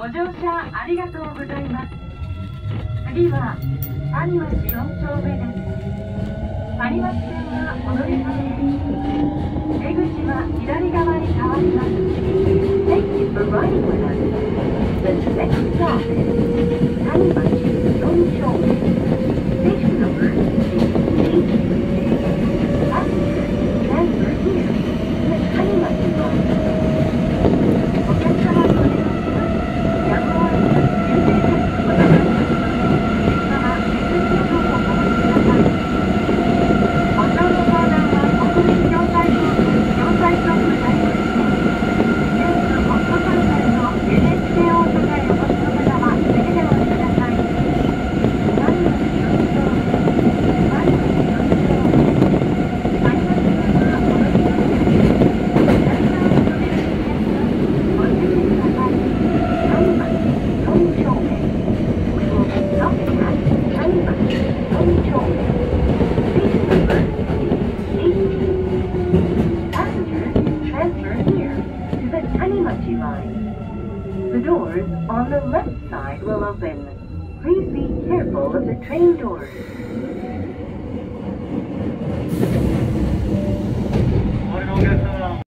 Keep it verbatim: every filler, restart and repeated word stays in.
乗車ありがとうございます。次は谷町よん丁目です。谷町線がお乗り換えです。出口は左側に変わります。Thank you for riding with us. The next stop is 谷町よん丁目。Station number is eight. Passengers, transfer here to the 谷町line.お客様にお願いします。やむを得ず優先席にございますので、列車は手すりなどをお持ちください。ご乗の相談は国民共済総務共済総務大学で、ニュースホットチャンネルの エヌエイチケー 大阪へお越しの方はぜひでお待ちください。谷町よん丁目、谷町よん丁目、谷町線はお乗り換えです。左側の扉にご注意ください。谷町よん丁目。We will be stopping at 谷町よん丁目。Station number is eighteen. Passengers, transfer here to the Tanimachi line. The doors on the left side will open. Please be careful of the train doors. お乗りのお客様